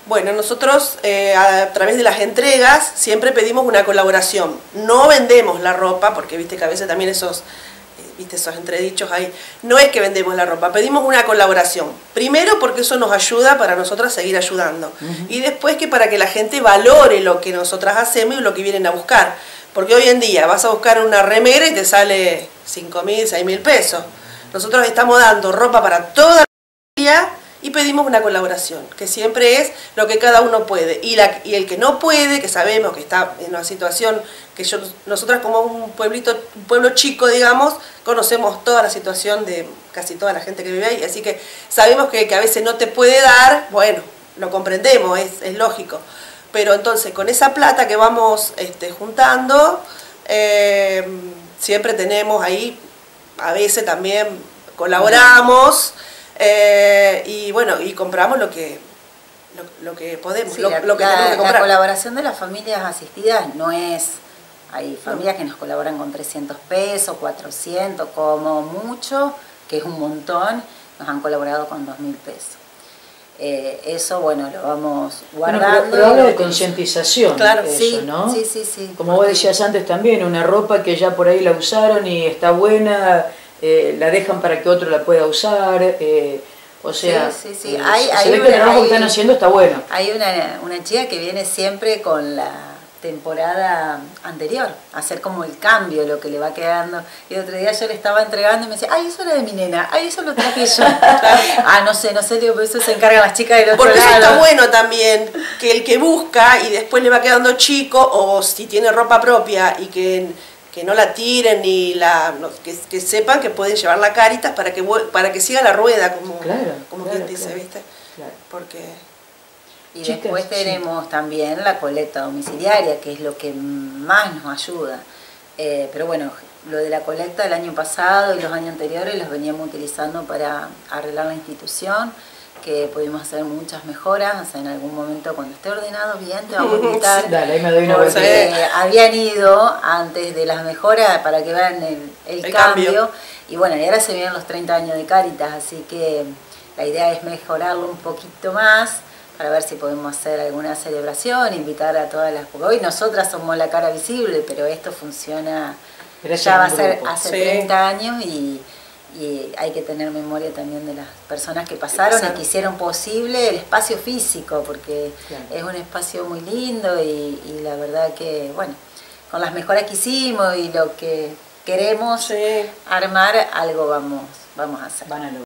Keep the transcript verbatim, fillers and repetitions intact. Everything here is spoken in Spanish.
Bueno, nosotros eh, a través de las entregas siempre pedimos una colaboración. No vendemos la ropa, porque viste que a veces también esos, eh, viste esos entredichos ahí. No es que vendemos la ropa, pedimos una colaboración. Primero porque eso nos ayuda para nosotras seguir ayudando. Uh-huh. Y después que para que la gente valore lo que nosotras hacemos y lo que vienen a buscar. Porque hoy en día vas a buscar una remera y te sale cinco mil, seis mil pesos. Nosotros estamos dando ropa para toda la familia y pedimos una colaboración, que siempre es lo que cada uno puede. Y, la, y el que no puede, que sabemos que está en una situación que yo, nosotras como un pueblito, un pueblo chico, digamos, conocemos toda la situación de casi toda la gente que vive ahí, así que sabemos que, que a veces no te puede dar, bueno, lo comprendemos, es, es lógico. Pero entonces con esa plata que vamos este, juntando, eh, siempre tenemos ahí, a veces también colaboramos, eh, y bueno, y compramos lo que lo, lo que podemos, sí, lo, la, lo que la, tenemos que comprar. La colaboración de las familias asistidas no es, hay familias no. que nos colaboran con trescientos pesos, cuatrocientos, como mucho, que es un montón, nos han colaborado con dos mil pesos. Eh, eso, bueno, lo vamos guardando. Bueno, pero, pero habla de concientización, claro, eso, sí, ¿no? Sí, sí, sí. Como vos decías antes también, una ropa que ya por ahí la usaron y está buena, eh, la dejan para que otro la pueda usar, eh, o sea, sí, sí, sí. Eh, hay, se hay ve una, que el trabajo hay, que están haciendo está bueno. Hay una, una chica que viene siempre con la temporada anterior, a hacer como el cambio, lo que le va quedando. Y el otro día yo le estaba entregando y me decía, ay, eso era de mi nena, ay, eso lo traje yo. Ah, no sé, no sé, digo, eso se encargan las chicas del otro Porque lado. Porque eso está bueno también, que el que busca y después le va quedando chico, o si tiene ropa propia y que, que no la tiren, ni la no, que, que sepan que pueden llevar la Cáritas para que, para que siga la rueda, como, claro, como claro, quien dice, claro, ¿viste? Claro. Porque... Y Chicas, después tenemos sí. también la colecta domiciliaria, que es lo que más nos ayuda. Eh, pero bueno, lo de la colecta del año pasado y los años anteriores los veníamos utilizando para arreglar la institución, que pudimos hacer muchas mejoras. O sea, en algún momento cuando esté ordenado bien te vamos a invitar. Dale, ahí me doy una porque eh, habían ido antes de las mejoras para que vean el, el, el cambio. cambio. Y bueno, y ahora se vienen los treinta años de Cáritas, así que la idea es mejorarlo un poquito más, para ver si podemos hacer alguna celebración, invitar a todas las... Porque hoy nosotras somos la cara visible, pero esto funciona, Gracias ya va a ser hace sí. treinta años y, y hay que tener memoria también de las personas que pasaron y que hicieron posible el espacio físico, porque claro. es un espacio muy lindo y, y la verdad que, bueno, con las mejoras que hicimos y lo que queremos sí. armar, algo vamos, vamos a hacer. Van a